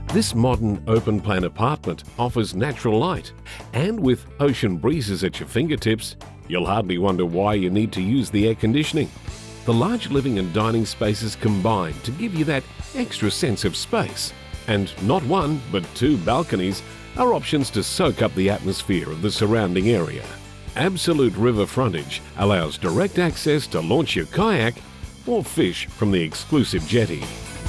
This modern open-plan apartment offers natural light, and with ocean breezes at your fingertips, you'll hardly wonder why you need to use the air conditioning. The large living and dining spaces combine to give you that extra sense of space. And not one, but two balconies are options to soak up the atmosphere of the surrounding area. Absolute river frontage allows direct access to launch your kayak or fish from the exclusive jetty.